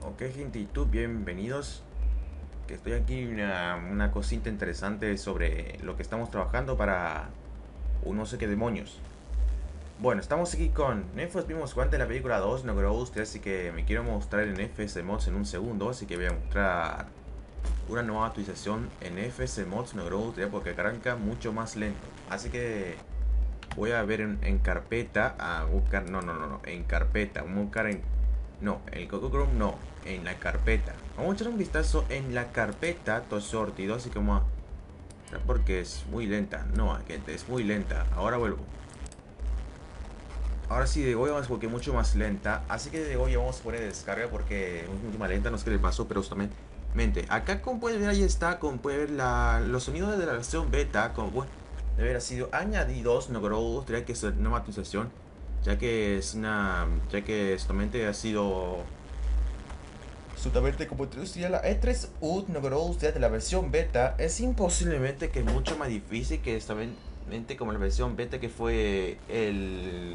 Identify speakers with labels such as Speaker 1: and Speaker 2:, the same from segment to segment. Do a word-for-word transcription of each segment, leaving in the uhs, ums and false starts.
Speaker 1: Ok, gente, y tú, bienvenidos. Que estoy aquí una, una cosita interesante sobre lo que estamos trabajando para un no sé qué demonios. Bueno, estamos aquí con Nefos, vimos Juan de la película dos, no creo usted, así que me quiero mostrar en F S Mods en un segundo, así que voy a mostrar una nueva actualización en F S Mods, no creo usted, porque arranca mucho más lento. Así que voy a ver en, en carpeta, a buscar, no, no, no, no, en carpeta, vamos a buscar en no, el Google Chrome no, en la carpeta. Vamos a echar un vistazo en la carpeta, todo sortido, así como... Porque es muy lenta, no, gente, es muy lenta. Ahora vuelvo. Ahora sí, de hoy vamos porque es mucho más lenta. Así que de hoy vamos a poner descarga porque es mucho más lenta, no sé qué le pasó, pero justamente... Acá como pueden ver, ahí está, como pueden ver la, los sonidos de la versión beta, como bueno, de haber sido añadidos, no creo, tendría que ser una actualización, ya que es una, ya que justamente ha sido absolutamente como te decía, la E tres U T logró usted de la versión beta es imposiblemente que es mucho más difícil que esta mente como la versión beta que fue el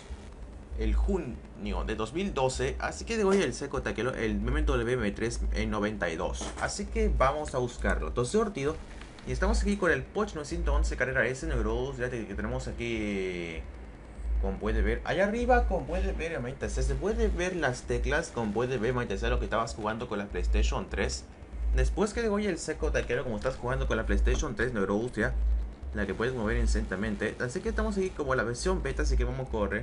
Speaker 1: el junio de dos mil doce, así que de hoy el seco taquero el momento del B M tres en noventa y dos, así que vamos a buscarlo. Entonces sortido y estamos aquí con el Porsche novecientos once carrera S negro, ya que tenemos aquí. Como puede ver, allá arriba, como puede ver, se puede ver las teclas, como puede ver, lo que estabas jugando con la PlayStation tres. Después que le doy el seco taquero, como estás jugando con la PlayStation tres Neurostria, la que puedes mover instantáneamente. Así que estamos aquí como la versión beta, así que vamos a correr.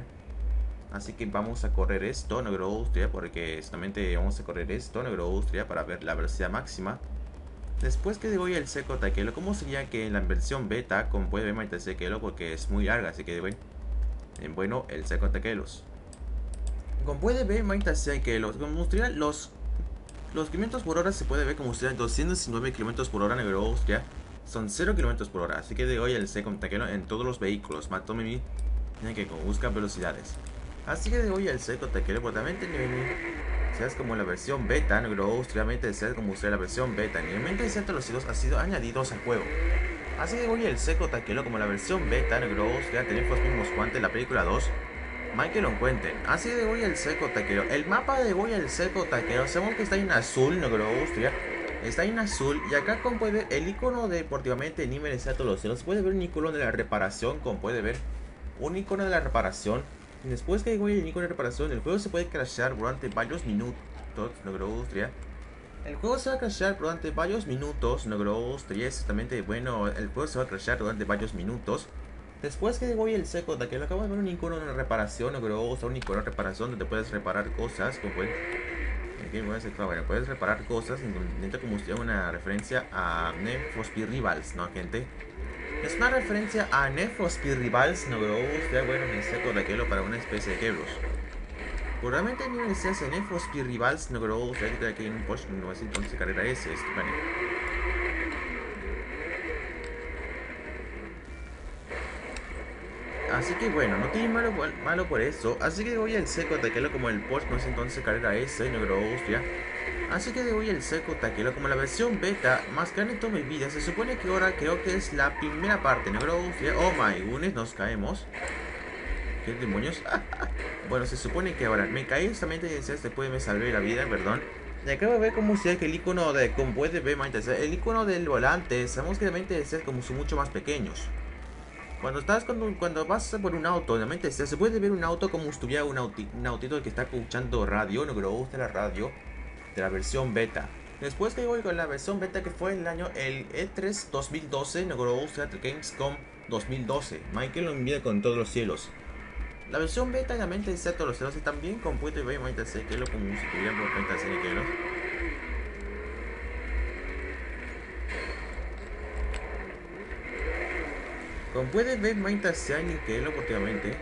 Speaker 1: Así que vamos a correr esto, Neurostria, porque justamente vamos a correr esto, Neurostria, para ver la velocidad máxima. Después que le doy el seco taquero, ¿cómo sería que en la versión beta, como puede ver, porque es muy larga, así que bueno. En bueno, el seco taqueros. Como puede ver, Maita sé que los, como mostraría los, los kilómetros por hora se puede ver como mostraría doscientos diecinueve kilómetros por hora en Austria. Son cero kilómetros por hora. Así que de hoy el seco taquero en todos los vehículos. Matome mi. Tiene que buscar velocidades. Así que de hoy el seco taquero, pues también tiene. Seas como la versión beta, negro obviamente seas como usted la versión beta. Nivelmente de los hilos ha sido añadidos al juego. Así que hoy el seco taquero como la versión beta, negro ya tenemos los mismos guantes la película dos. Mal que lo encuentren. Así de hoy el seco taquero. El mapa de hoy el seco taquero. Sabemos que está en azul, no creo Austria. Está en azul. Y acá como puede ver el icono de deportivamente nivel exacto los cielos. Puede ver un icono de la reparación. Como puede ver. Un icono de la reparación. Y después que voy el icono de reparación. El juego se puede crashear durante varios minutos. No creo Austria. El juego se va a crashear durante varios minutos. No creo Austria. Exactamente. Bueno. El juego se va a crashear durante varios minutos. Después que voy el seco de que lo acabo de ver un icono de reparación, no creo usar un icono de reparación donde puedes reparar cosas, como puedes, aquí me voy a hacer, bueno, puedes reparar cosas, intento como si una referencia a Need for Speed Rivals, ¿no, gente? Es una referencia a Need for Speed Rivals, no creo usted, bueno, en seco de aquello para una especie de quebros. Probablemente ni me decías en Need for Speed Rivals, no creo usted que aquí en un Porsche novecientos once carrera S, es, bueno. Así que bueno, no tiene malo, malo por eso. Así que voy al seco taquelo como el Porsche no sé entonces carrera S, no creo Austria. Así que voy al seco taquelo como la versión beta más grande de toda mi vida. Se supone que ahora creo que es la primera parte, no creo Austria. Oh my goodness, nos caemos. ¿Qué demonios? Bueno, se supone que ahora me caí justamente y después me salvé la vida, perdón. Y acabo de ver como si que el icono de, como puede ver, el icono del volante, sabemos que realmente es como son mucho más pequeños. Cuando estás cuando, cuando vas por un auto, obviamente se puede ver un auto como si estuviera un, auti, un autito que está escuchando radio, no creo que guste la radio de la versión beta. Después que voy con la versión beta que fue el año el E tres dos mil doce, no creo que guste el Gamescom dos mil doce. Michael lo envía con todos los cielos. La versión beta obviamente es todos los cielos y también con puede ver que lo como si tuviera por cuenta de que los como puede ver mientras sea ni que lo últimamente.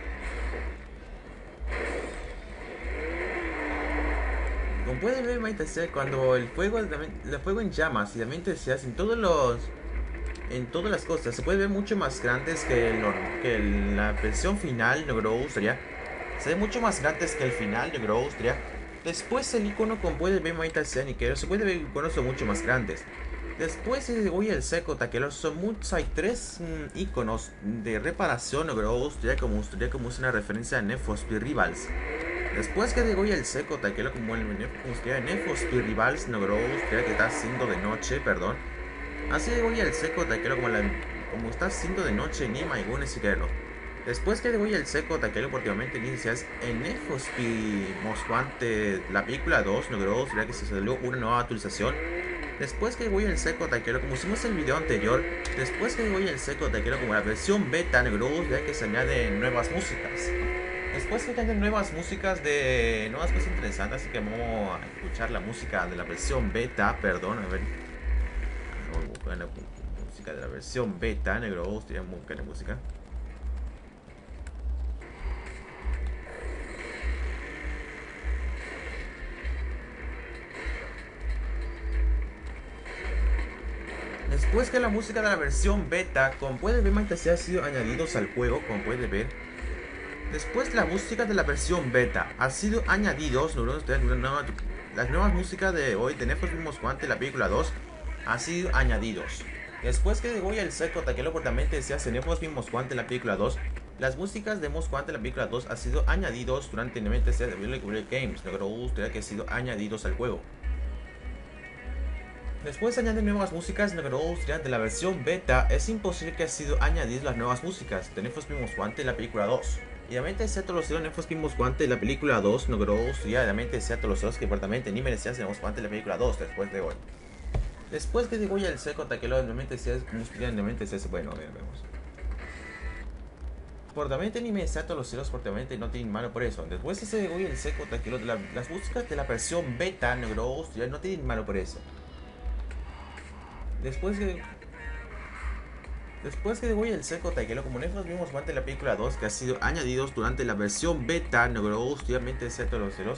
Speaker 1: Como pueden ver, Maite, cuando el fuego, el fuego en llamas y también te se en todos los, en todas las cosas, se puede ver mucho más grandes que, el, que el, la versión final de Austria. Se ve mucho más grandes que el final de Austria. Después el icono, como pueden ver, Maite, y que se puede ver iconos son mucho más grandes. Después de hoy el seco taquero son muchos, hay tres mm, iconos de reparación de Austria, como, como es una referencia a Need for Speed Rivals. Después que llegó ya el seco Taquero como el como sería Nefos y Rivals Nogro, que está haciendo de noche, perdón. Así llegó ya el seco Taquero como la como está haciendo de noche ni Maigune Siquero. Después que llegó ya el seco Taquero últimamente inicias en Nefos y Mosquante la película dos Nogro, ya que se salió una nueva actualización. Después que voy al seco taquero, como hicimos en el video anterior, después que voy al seco taquero como la versión beta negro, ya que se añaden nuevas músicas. Después que añaden nuevas músicas de nuevas cosas interesantes, así que vamos a escuchar la música de la versión beta, perdón, a ver. Vamos a buscar la música de la versión beta negro, estoy a buscar la música. Después que la música de la versión beta, como puedes ver, se ha sido añadidos al juego, como puedes ver. Después la música de la versión beta ha sido añadidos, las nuevas músicas de hoy de Nefos Mismos Guante, la película dos, ha sido añadidos. Después que voy al seco taquelo portamente se hace Nefos Mismos Guante, la película dos, las músicas de Mosquante, la película dos, ha sido añadidos durante el evento de Village Games, lo que gustaría que ha sido añadidos al juego. Después añaden nuevas músicas de la versión beta. Es imposible que ha sido añadidas las nuevas músicas de Nefos Mismos Guante, la película dos. Y realmente sea todos los Nefos Mismos Guante, la película dos, no creo que realmente sea todos los que aparentemente ni merecían Nefos Guante, la película dos después de hoy. Después que digo ya el seco taquelo, realmente sea realmente sea bueno, a ver, vemos. Portamente ni me todos los celos, portamente no tienen malo por eso. Después de ese digo el seco taquelo, la, las músicas de la versión beta, negro, ya no tienen malo por eso. Después que Después que voy el seco taquelo, como nosotros vimos durante la película dos, que ha sido añadidos durante la versión beta, negro, obviamente excepto los celos.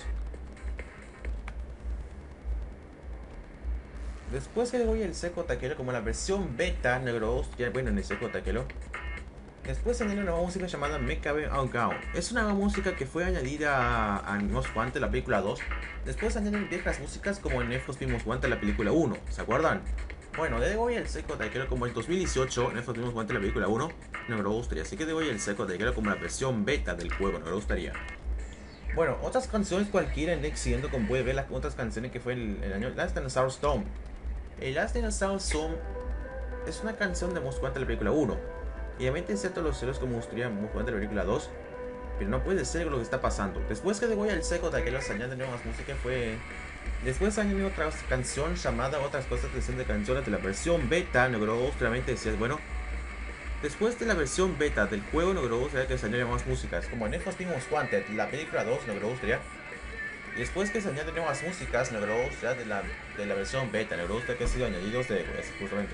Speaker 1: Después que voy el seco taquelo, como la versión beta, negro, ya bueno en el seco taquelo. Después añade una nueva música llamada Mekabe Aogao. Es una nueva música que fue añadida a Nefos Guante, la película dos. Después añaden viejas músicas como en Nefos Mismos Guante, la película uno. ¿Se acuerdan? Bueno, de hoy el seco taquero como el dos mil dieciocho, Nefos Mismos Guante, la película uno, no me gustaría. Así que de hoy el seco taquero como la versión beta del juego, no me gustaría. Bueno, otras canciones cualquiera en Next, siguiendo como puede ver las otras canciones que fue el, el año Last Dinosaur Storm. El Last Dinosaur Storm es una canción de Mosquante Guante, la película uno. Y obviamente es cierto los celos como gustaría Mosquante Guante, la película dos. Pero no puede ser lo que está pasando. Después que de hoy el seco taquero se añade nuevas músicas fue... Después añadió otra canción llamada Otras cosas que son de canciones de la versión beta, negro, realmente decías, bueno. Después de la versión beta del juego, negro, gustaría que se añaden más músicas, como en Nefos Mismos Wanted, la película dos, negro, gustaría. Y después que se añaden nuevas músicas, negro, gustaría de la, de la versión beta, negro, gustaría que han sido añadidos de, pues, justamente.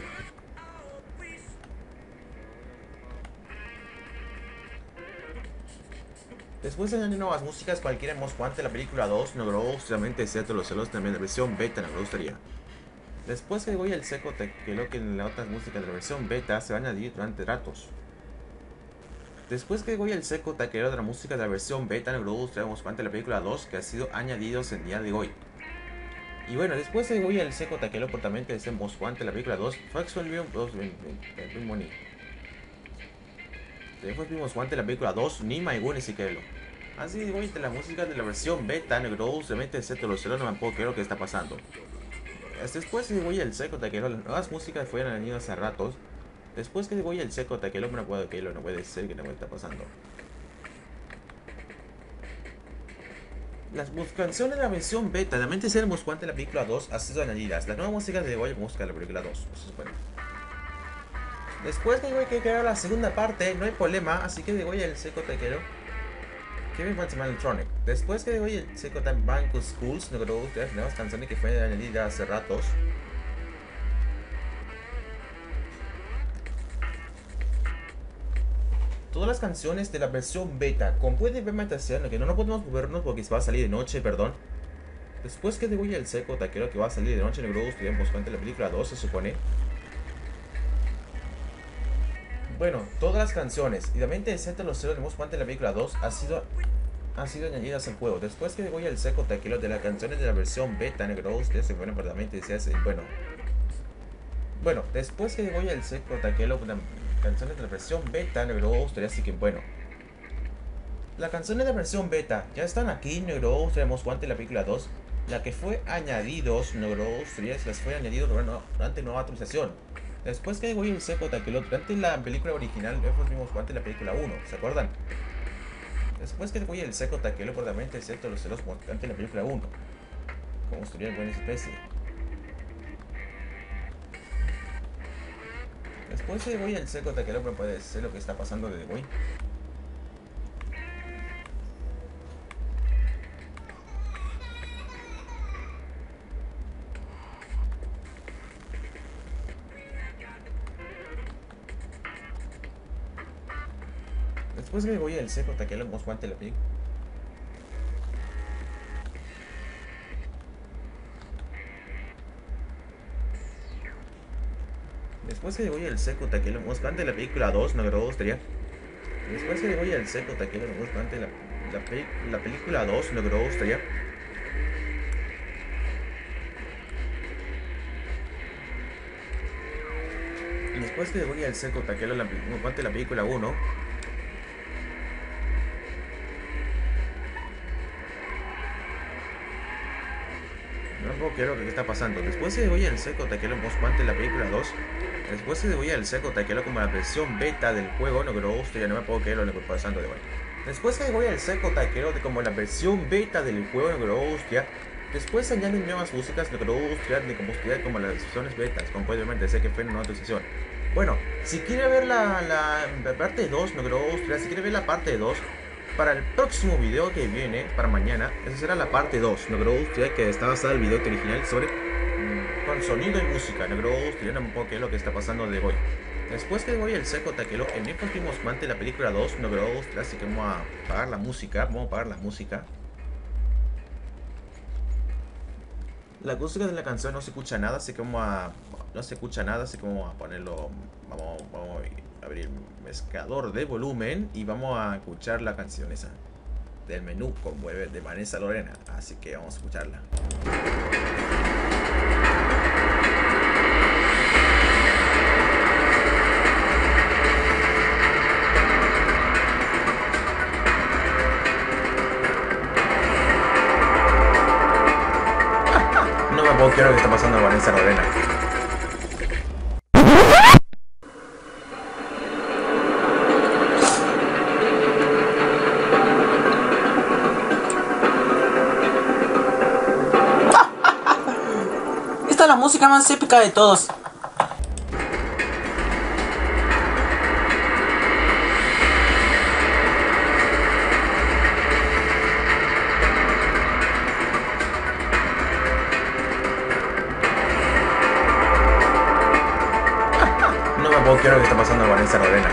Speaker 1: Después de añadir nuevas músicas, cualquiera en Wanted, la película dos, no logró justamente cierto los celos también de la versión beta, no me gustaría. Después que voy al seco, te que lo que en las otras músicas de la versión beta se van a añadir durante ratos. Después que voy al seco, te que otra música de la versión beta, no logró traemos Wanted, la película dos, que ha sido añadidos en día de hoy. Y bueno, después de voy al seco, taquelo portamente de Wanted, la película dos, fue Exolium dos, muy bonito. Después vimos Wanted, la película dos, ni Maigune Siquelo. Así de hoy de la música de la versión beta, negro, se mete excepto los celos, no me puedo creer lo que está pasando. Después que voy al seco, taquelo, las nuevas músicas fueron añadidas hace ratos. Después que voy al seco, taquelo, no puedo creerlo, no puede ser que no me está pasando. Las canciones de la versión beta, la mente ser Wanted, la película dos, han sido añadidas. Las nuevas músicas de hoy música de la película dos, eso es bueno. Después que voy a crear la segunda parte, no hay problema, así que voy al seco, taquelo. Kevin Fantasma Electronic. Después que voy el seco Time Bank Schools, no creo que las nuevas canciones que fueron añadidas hace ratos. Todas las canciones de la versión beta, como pueden ver, lo que no, no podemos movernos porque se va a salir de noche, perdón. Después que voy el seco taquero que va a salir de noche, no creo que estuvimos cuenta la película dos, se supone. Bueno, todas las canciones, y también excepto los ceros de Most Wanted, la película dos, ha sido, ha sido añadidas al juego. Después que voy al seco taquero de las canciones de la versión beta, negro, ustedes se fueron perdamente y se hace, bueno. Bueno, después que voy al seco taquero de las canciones de la versión beta, negro, ustedes así que, bueno. La canción es de versión beta. Ya están aquí, Negro. Tenemos Guante la película dos. La que fue añadidos, Negro tres, las fue añadido durante nueva actualización. Después que voy el seco Taquelo, durante la película original, vimos Guante la película uno, ¿se acuerdan? Después que voy el seco Taquelo, probablemente excepto los celos ante la película uno. Como estuviera buena especie. Después de voy el seco Taquelo, pero puede ser lo que está pasando de hoy. Después que voy el seco Taquelo, vamos guante la película. Después que voy el seco Taquelo, vamos guante la película dos, no grabó estaría. Después que voy el seco Taquelo, vamos guante la, la, peli la película dos, no grabó estaría. Después que voy al seco Taquelo, la, guante la película uno. No puedo creer lo que está pasando. Después se voy al seco Taquelo Mosquante la película dos. Después se voy al seco Taquelo como la versión beta del juego. No creo que ya no me puedo creer lo que está pasando de hoy. Después se voy al seco Taquelo como la versión beta del juego. No creo hostia. Después se añaden nuevas músicas. No creo hostia de combustible como las versiones betas. Como obviamente sé que fue en una actualización. Bueno, si quiere ver la, la, la parte dos, no creo hostia. Si quiere ver la parte dos. Para el próximo video que viene, para mañana, esa será la parte dos. No creo usted que está basado el video original sobre mmm, con sonido y música. No creo usted no qué es lo que está pasando de hoy. Después que voy el seco Taquelo, en el próximo mante la película dos, no creo usted, así que vamos a apagar la música. Vamos a apagar la música. La música de la canción no se escucha nada, así que vamos a. No se escucha nada, así que vamos a ponerlo. Vamos, vamos a abrir el mezclador de volumen y vamos a escuchar la canción esa del menú con Mueve de Vanessa Lorena. Así que vamos a escucharla. No me puedo creer lo que está pasando a Vanessa Lorena.
Speaker 2: Esta es la música más épica de todos.
Speaker 1: No me puedo creer lo que está pasando a Vanessa Lorena.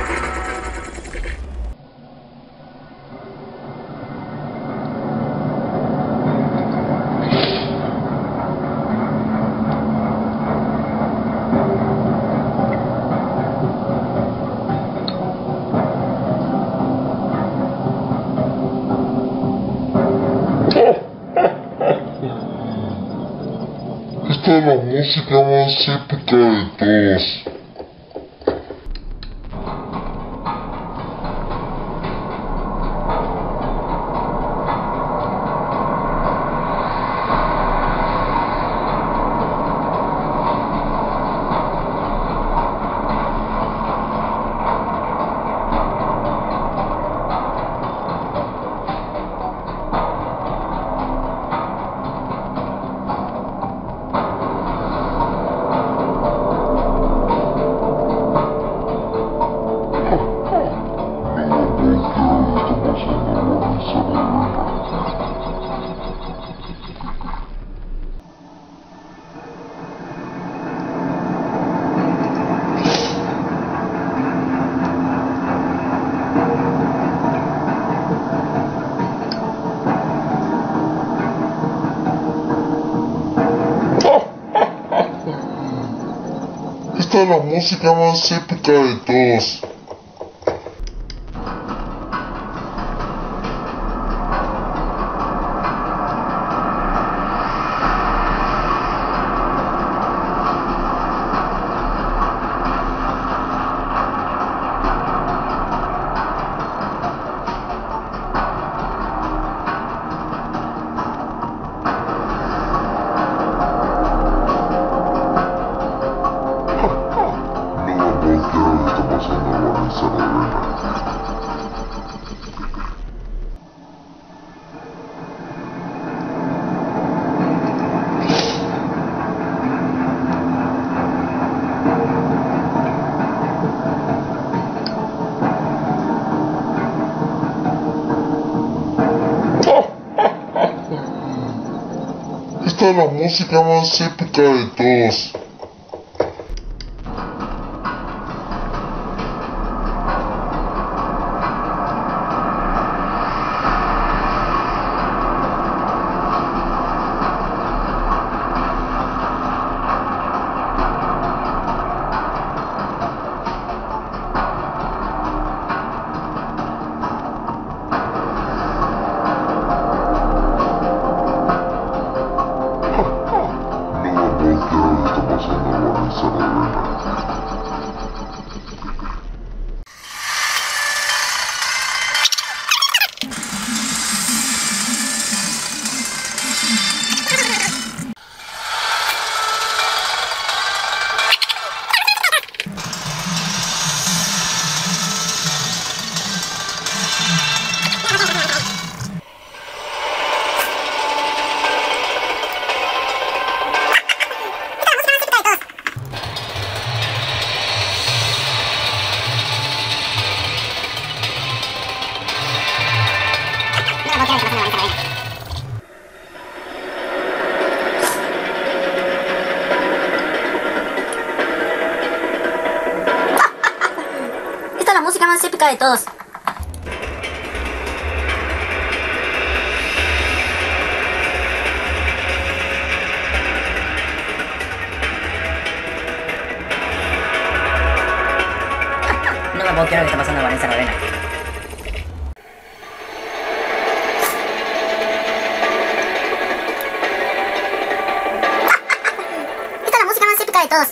Speaker 3: Esta es la música más épica de todos. Esta es la música más épica de todos. Esta es la música más épica de todos.
Speaker 2: Esta es la música más épica de todos.
Speaker 4: No me puedo creer lo que está pasando con esa Lorena.
Speaker 2: Esta es la música más épica de todos.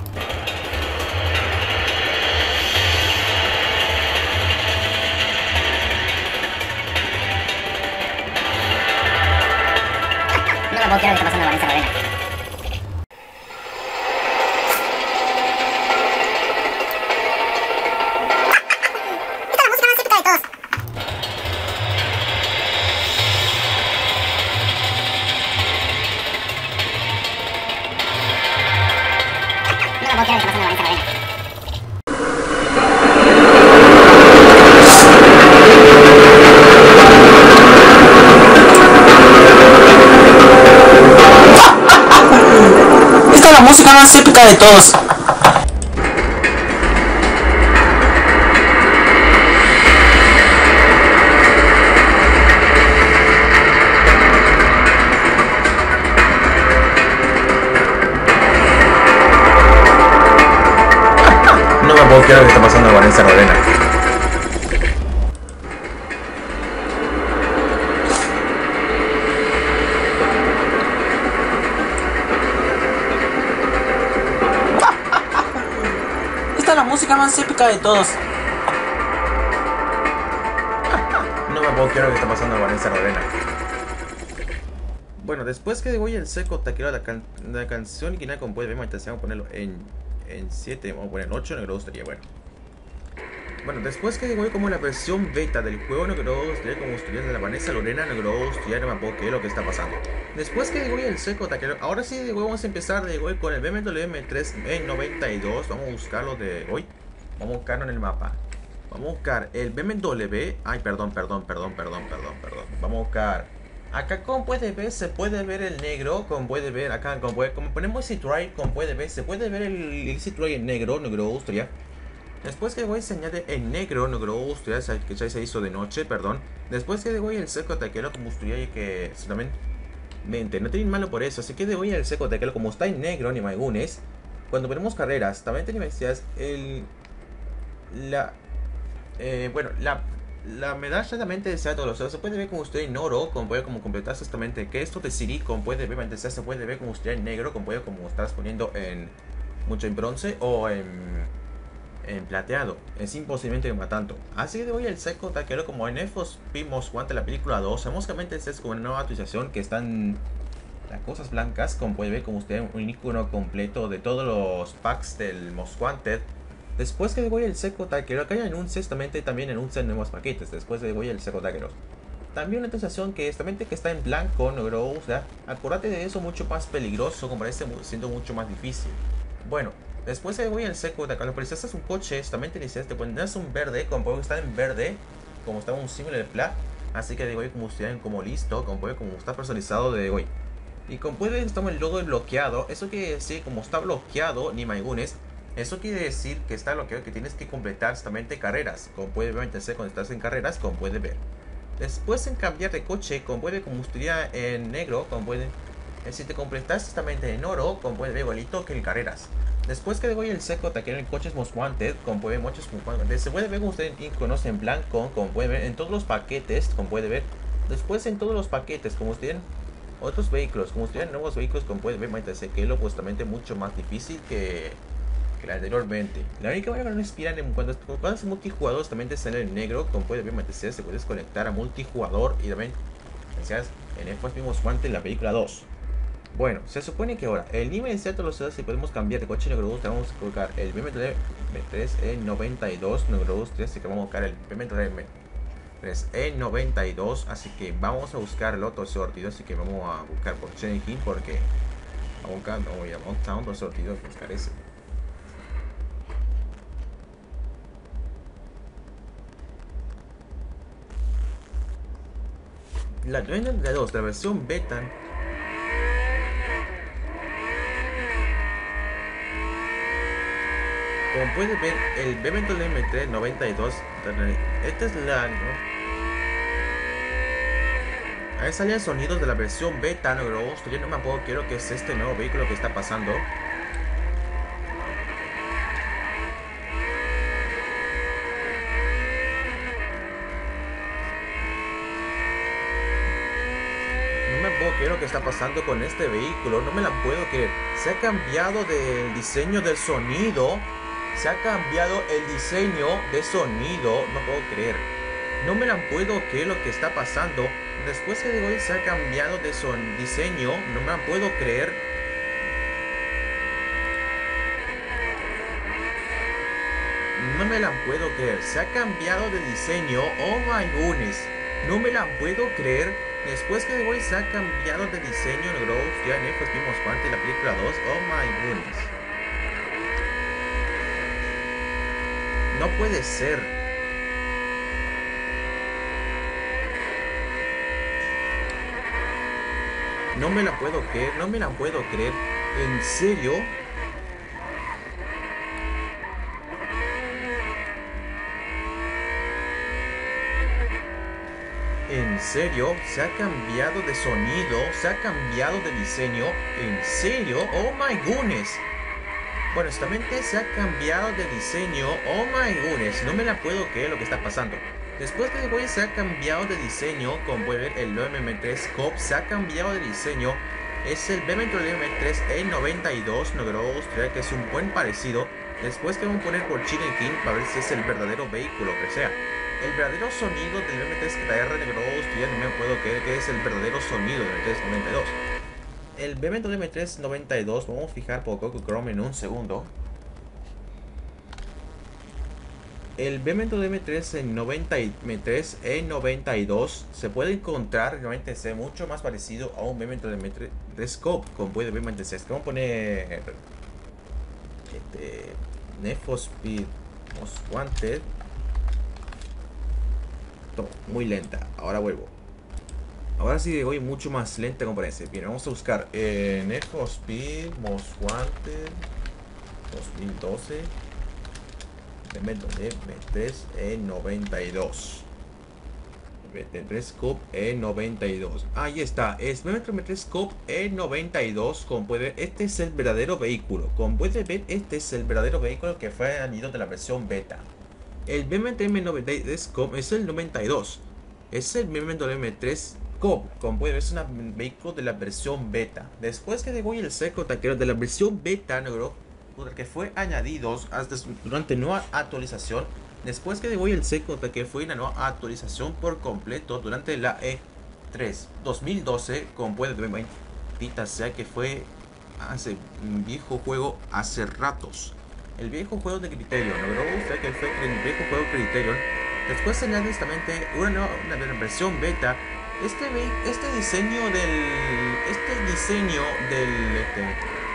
Speaker 4: No me puedo creer lo que está pasando con esa Lorena.
Speaker 2: Esta es la música más épica de todos.
Speaker 4: No me puedo creer lo que está pasando con esa Lorena.
Speaker 2: Esta es la música más épica de todos.
Speaker 1: No me puedo creer lo que está pasando con esa Lorena.
Speaker 2: Esta es la música más épica de todos.
Speaker 1: No me puedo creer lo que está pasando con esa Lorena. Bueno, después que voy el seco taquero la, can la canción y que nada como puede ver, vamos a ponerlo en en siete, vamos a poner en ocho, no creo que estaría bueno. Bueno, después que voy como la versión beta del juego, no creo que estaría como estudiar de la Vanessa Lorena, no creo que estudiar, no me puedo creer lo que está pasando. Después que voy el seco taquero, ahora sí de vamos a empezar de hoy con el B M W M tres E noventa y dos, vamos a buscarlo de hoy, vamos a buscarlo en el mapa. Vamos a buscar el B M W, ay perdón, perdón, perdón, perdón, perdón, perdón, vamos a buscar. Acá como puede ver, se puede ver el negro, como puede ver acá, como, puede, como ponemos Citroën, como puede ver, se puede ver el, el Citroën en negro, negro Austria. Después que voy a enseñar en negro, negro Austria, que ya se hizo de noche, perdón. Después que voy el seco taquero como Austria y que solamente, no tienen malo por eso, así que de hoy el seco taquero como está en negro, ni maigunes. Cuando ponemos carreras, también tenemos el, la, eh, bueno, la... La medalla también te desea todos los se puede ver como usted en oro, como puede como completar exactamente que esto de Siri, como puede ver, se puede ver como usted en negro, como puede como estás poniendo en mucho en bronce o en, en plateado. Es imposiblemente más tanto. Así que de hoy el seco taquero como en Efos vimos guante la película dos, básicamente es como una nueva actualización que están las cosas blancas, como puede ver como usted un icono completo de todos los packs del Most Wanted. Después que voy el seco taquero, acá hay anuncios también, también anuncian nuevos paquetes. Después de voy el seco taquero. También una actualización que es que está en blanco, negro, o sea, acuérdate de eso, mucho más peligroso, como parece siendo mucho más difícil. Bueno, después de voy el seco taquero, pero si estás un coche, también te dices, te pondrás un verde, como puede estar en verde, como está un símbolo de plat. Así que de hoy como ustedes como listo, como puede como está personalizado de hoy. Y como puede ver, estamos el logo bloqueado. Eso quiere decir, como está bloqueado, ni Maigunes, eso quiere decir que está bloqueado, que tienes que completar justamente carreras. Como puede ver, cuando estás en carreras, como puede ver. Después en cambiar de coche, como puede ver, combustibilidad en negro, como pueden. Si te completas justamente en oro, como puede ver, igualito que en carreras. Después que le voy el seco taquero en coches Most Wanted, como puede ver, muchos se puede ver como ustedes conocen en blanco, como puede ver en todos los paquetes, como puede ver. Después en todos los paquetes, como ustedes otros vehículos, como ustedes nuevos vehículos, como puede ver, que es justamente mucho más difícil que, que anteriormente. La única manera que no inspiran en cuando, cuando es multijugador, también te sale en negro, como puede ver, se puedes conectar a multijugador y también en el mismo Wanted en la película dos. Bueno, se supone que ahora el nivel de cierto los si podemos cambiar de coche negro dos, vamos a colocar el B M W M tres E noventa y dos negro dos, así que vamos a buscar el B M W M tres E noventa y dos, así que vamos a buscar el otro sortido, así que vamos a buscar por Changing porque vamos a buscar otro sortido, buscar ese. La noventa y dos, la versión beta. Como puedes ver, el B M W M tres noventa y dos, esta es la... ¿no? Ahí salen sonidos de la versión beta, no, yo no me acuerdo, quiero que es este nuevo vehículo que está pasando. No me puedo creer lo que está pasando con este vehículo, no me la puedo creer. Se ha cambiado del diseño del sonido. Se ha cambiado el diseño de sonido, no puedo creer. No me la puedo creer lo que está pasando. Después que de hoy se ha cambiado de son diseño, no me la puedo creer. No me la puedo creer. Se ha cambiado de diseño. Oh my goodness. No me la puedo creer. Después que de hoy se ha cambiado de diseño, no, ya en estos vimos parte de la película dos. Oh my goodness. No puede ser. No me la puedo creer, no me la puedo creer. ¿En serio? ¿En serio? ¿Se ha cambiado de sonido? ¿Se ha cambiado de diseño? ¿En serio? Oh my goodness. Bueno, justamente se ha cambiado de diseño. Oh my goodness, no me la puedo creer lo que está pasando. Después que después se ha cambiado de diseño, como puede ver el B M W M tres Cop se ha cambiado de diseño. Es el B M W M tres E noventa y dos, no creo que es un buen parecido. Después que vamos a poner por Chile King para ver si es el verdadero vehículo que sea. El verdadero sonido del B M W M tres K R negro, ya no me puedo creer que es el verdadero sonido del M tres noventa y dos. El B M W M tres noventa y dos, vamos a fijar por Google Chrome en un segundo. El B M W M tres E noventa y dos se puede encontrar, realmente es mucho más parecido a un B M W M tres Scope, como puede ver. Vamos a poner este, Need for Speed Most Wanted. No, muy lenta, ahora vuelvo. Ahora sí voy mucho más lenta como parece. Bien, vamos a buscar eh, Need for Speed Most Wanted dos mil doce B M W M tres E noventa y dos B M W M tres Scope E noventa y dos. Ahí está, es B M W M tres Scope E noventa y dos. Como puede ver, este es el verdadero vehículo. Como puede ver, este es el verdadero vehículo que fue añadido de la versión beta. El B M W M noventa y dos Scope es el noventa y dos. Es el B M W M tres Scope. Como puede ver, es un vehículo de la versión beta. Después que voy el seco taquero de la versión beta negro, que fue añadido hasta durante nueva actualización. Después que voy el seco que fue una nueva actualización por completo durante la E tres dos mil doce. Como puede ver, sea que fue hace un viejo juego hace ratos. El viejo juego de Criterion, ¿no? O sea que fue el viejo juego Criterion. Después se añade justamente una nueva una versión beta. Este este diseño del este diseño del este,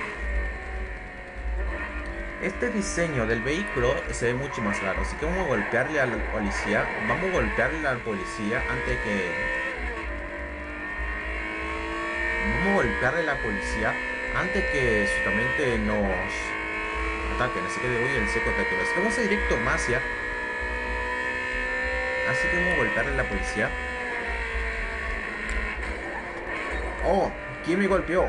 Speaker 1: Este diseño del vehículo se ve mucho más raro, así que vamos a golpearle a la policía. Vamos a golpearle a la policía antes que... cómo golpearle a la policía antes que justamente nos ataquen. Así que de hoy el seco ataque. Así que vamos a directo más ya. Así que vamos a golpearle a la policía. Oh, ¿quién me golpeó?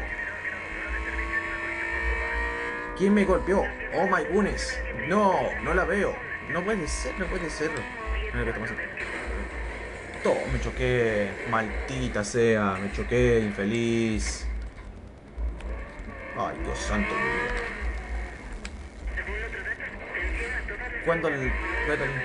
Speaker 1: ¿Quién me golpeó? Oh my goodness. No, no la veo. No puede ser, no puede ser. Todo, me choqué. Maldita sea, me choqué, infeliz. Ay, Dios santo, mi vida. Cuando el... Cuando el...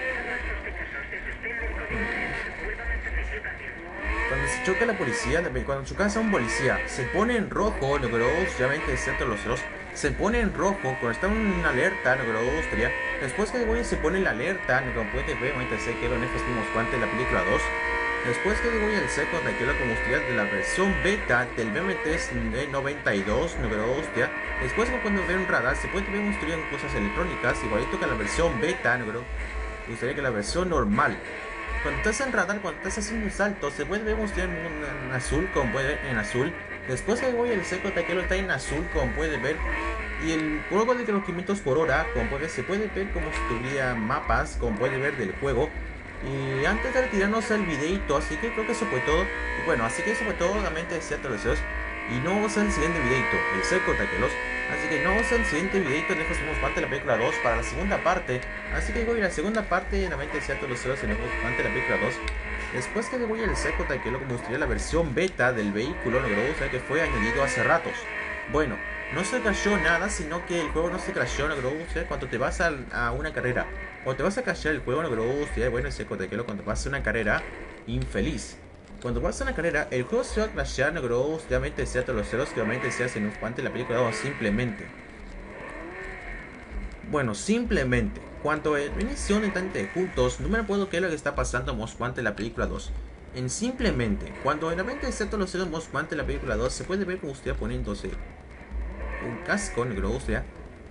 Speaker 1: Cuando se choca la policía, cuando chocas a un policía, se pone en rojo, lo que obviamente es cierto, los ceros, se pone en rojo, cuando está en alerta, lo que gustaría. Después que de Goya se pone en la alerta, lo que puede ver, ahorita sé que en estos mismos cuantos de la película dos. Después que de Goya el seco, de que la combustible de la versión beta del B M T noventa y dos, lo que hostia. Después que cuando ve un radar, se puede ver construir cosas electrónicas, igualito que la versión beta, lo que gustaría que la versión normal. Cuando estás en radar, cuando estás haciendo un salto, se puede ver mostrar en, en, en azul, como puede ver en azul. Después que voy el seco taquero está en azul, como puede ver. Y el juego de los quinientos por hora, como puede ver, se puede ver como si tuviera mapas, como puede ver del juego. Y antes de retirarnos el videito, así que creo que eso fue todo. Y bueno, así que eso fue todo, obviamente decía todos los deseos. Y no vamos al siguiente videito, el seco taqueros. Así que no vamos al siguiente videito, después hacemos parte de la película dos para la segunda parte. Así que voy a la segunda parte, obviamente decía todos los deseos, en parte de la película dos. Después que voy al seco taquero, como mostré la versión beta del vehículo, lo que me gusta que fue añadido hace ratos. Bueno, no se crashó nada, sino que el juego no se crashó, lo que me gusta cuando te vas a, a una carrera. O te vas a crashar el juego, lo que me gusta, bueno, el seco taquero cuando vas a una carrera infeliz. Cuando vas a una carrera, el juego se va a crashear, no creo, obviamente sea todos los ceros que obviamente se hacen un cuante la película dos, simplemente. Bueno, simplemente, cuando el inicio de tantos juntos, no me puedo creer lo que está pasando en cuante la película dos. En simplemente, cuando realmente sea todos los ceros en cuante la película dos, se puede ver como usted poniéndose un casco, no creo, o sea.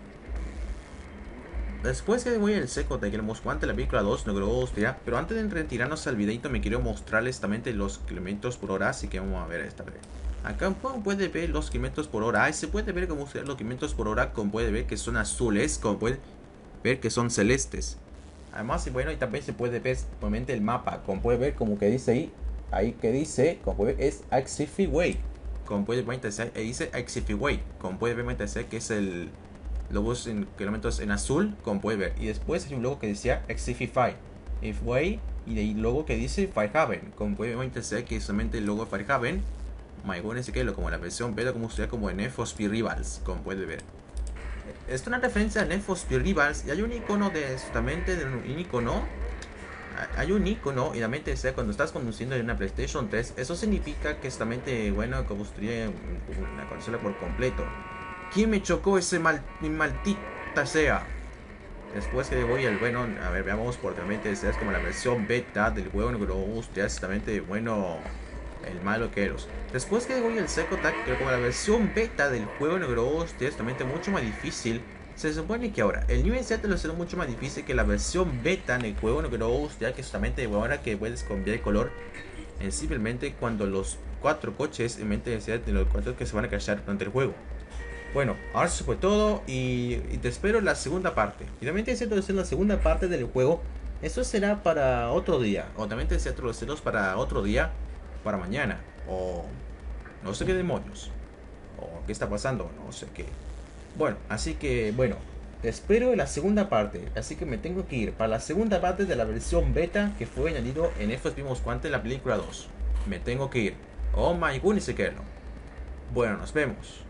Speaker 1: Después que voy al seco de que el Moscuante la película dos, no creo hostia. Pero antes de retirarnos al videito me quiero mostrarles también los kilómetros por hora. Así que vamos a ver esta vez. Acá puede ver los kilómetros por hora. Y se puede ver como los kilómetros por hora. Como puede ver que son azules. Como puede ver que son celestes. Además, y bueno, y también se puede ver obviamente el mapa. Como puede ver como que dice ahí. Ahí que dice, como puede ver, es Axify Way. Como puede ver, dice Axify Way. Como puede ver, que es el... logos en kilómetros en azul, como puede ver. Y después hay un logo que decía Exify If Way. Y de ahí logo que dice Firehaven. Como puede ver, que es solamente el logo de Firehaven. My God, ese que lo como la versión beta, como usted como en Need for Speed Rivals. Como puede ver. Esto es una referencia a Need for Speed Rivals. Y hay un icono de justamente de un icono. Hay un icono y la mente sea cuando estás conduciendo en una PlayStation tres. Eso significa que justamente, bueno, como usted una consola por completo. ¿Quién me chocó ese mal, maldita sea? Después que voy al bueno, a ver, veamos por realmente es como la versión beta del juego, no lo gusta, justamente bueno, el malo que eres. Después que voy al seco tag, que como la versión beta del juego, no lo gusta, justamente mucho más difícil. Se supone que ahora el nivel siete lo será mucho más difícil que la versión beta en el juego, no lo gusta, que justamente ahora que puedes cambiar el color. Es simplemente cuando los cuatro coches en mente de los cuatro que se van a crashar durante el juego. Bueno, ahora eso fue todo y, y te espero en la segunda parte. Y también te deseo en la segunda parte del juego. Eso será para otro día. O también te deseo los ceros para otro día. Para mañana. O no sé qué demonios. O qué está pasando. No sé qué. Bueno, así que bueno. Te espero en la segunda parte. Así que me tengo que ir para la segunda parte de la versión beta que fue añadido en estos mismos cuantos en la película dos. Me tengo que ir. Oh my goodness, que no. Bueno, nos vemos.